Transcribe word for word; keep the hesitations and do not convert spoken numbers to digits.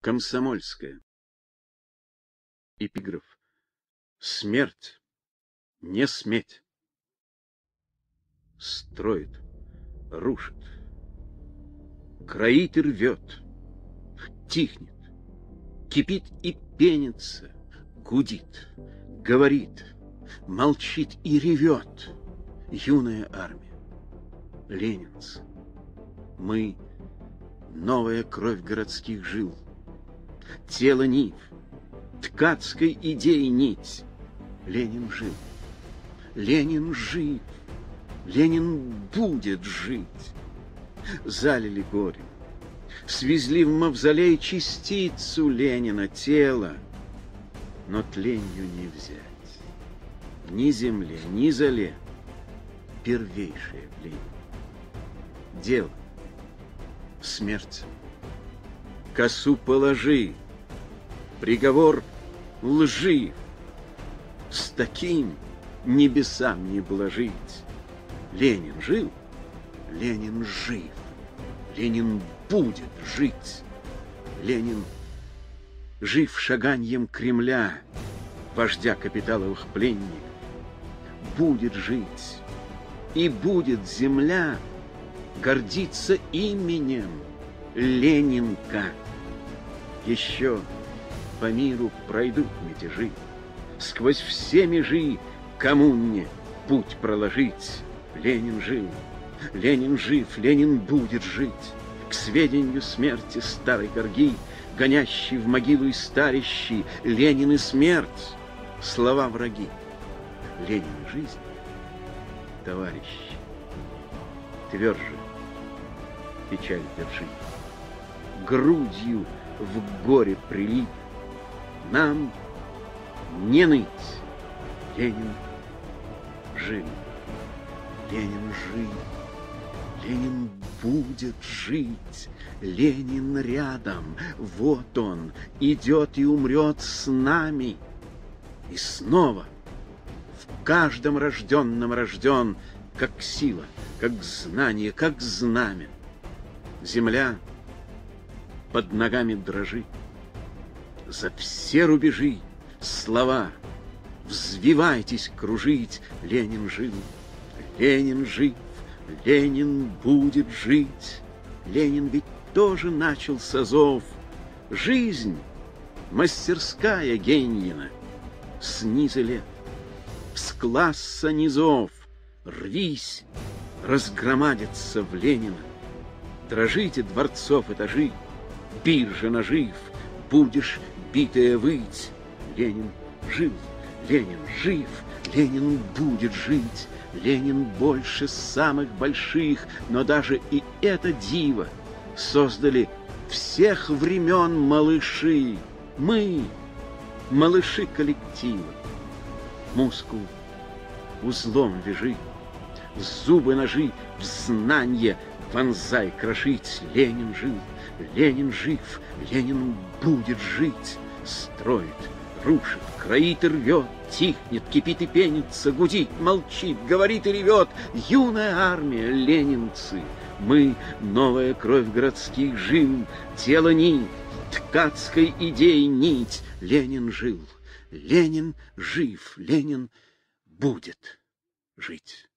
Комсомольская. Эпиграф. Смерть не сметь. Строит, рушит, кроит и рвет, тихнет, кипит и пенится, гудит, говорит, молчит и ревет юная армия. Ленинцы. Мы — новая кровь городских жил, тело нив, ткацкой идеи нить. Ленин жил, Ленин жив, Ленин будет жить. Залили горем, свезли в мавзолей частицу Ленина тела, но тленью не взять ни земле, ни золе первейшее в Ленине. Дело смерть. Косу положи, приговор лжи. С таким небесам не блажить. Ленин жил, Ленин жив, Ленин будет жить. Ленин жив шаганьем Кремля, вождя капиталовых пленников. Будет жить, и будет земля гордиться именем Ленинка. Еще по миру пройдут мятежи, сквозь все межи коммуне путь проложить. Ленин жил, Ленин жив, Ленин будет жить. К сведению смерти старой корги, гонящий в могилу и старящий, Ленин и смерть — слова враги. Ленин — жизнь, товарищи, тверже печаль держи. Грудью в горе прилип, нам не ныть. Ленин жив, Ленин жив, Ленин будет жить. Ленин рядом, вот он, идет и умрет с нами. И снова в каждом рожденном рожден, как сила, как знание, как знамя. Земля под ногами дрожит. За все рубежи слова взвивайтесь кружить. Ленин жил, Ленин жив, Ленин будет жить. Ленин ведь тоже начал с азов. Жизнь мастерская Геньина. С низа лет, с класса низов, рвись, разгромадится в Ленина. Дрожите дворцов этажи, биржа нажив, будешь битая выть. Ленин жил, Ленин жив, Ленин будет жить. Ленин больше самых больших, но даже и это диво создали всех времен малыши. Мы — малыши коллектива. Мускул узлом вяжи, зубы ножи в знанье вонзай крошить. Ленин жил, Ленин жив, Ленин будет жить. Строит, рушит, кроит и рвет, тихнет, кипит и пенится, гудит, молчит, говорит и ревет. Юная армия, ленинцы, мы — новая кровь городских жил, тело нить, ткацкой идеи нить. Ленин жил, Ленин жив, Ленин будет жить.